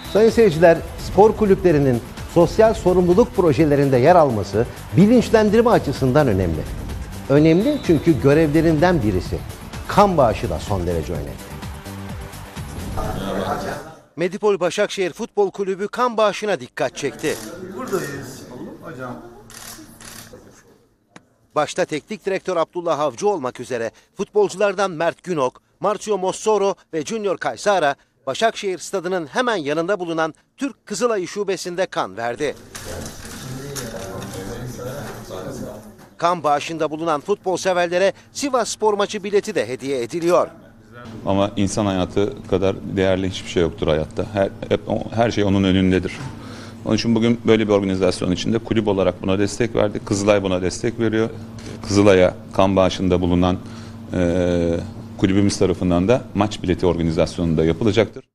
Sayın seyirciler, spor kulüplerinin sosyal sorumluluk projelerinde yer alması bilinçlendirme açısından önemli. Önemli çünkü görevlerinden birisi. Kan bağışı da son derece önemli. Medipol Başakşehir Futbol Kulübü kan bağışına dikkat çekti. Buradayız hocam. Başta teknik direktör Abdullah Avcı olmak üzere futbolculardan Mert Günok, Marcio Mossoro ve Junior Caysara, Başakşehir Stadı'nın hemen yanında bulunan Türk Kızılayı Şubesi'nde kan verdi. Kan bağışında bulunan futbol severlere Sivasspor maçı bileti de hediye ediliyor. Ama insan hayatı kadar değerli hiçbir şey yoktur hayatta. Her şey onun önündedir. Onun için bugün böyle bir organizasyon içinde kulüp olarak buna destek verdik. Kızılay buna destek veriyor. Kızılay'a kan bağışında bulunan kulübümüz tarafından da maç bileti organizasyonu da yapılacaktır.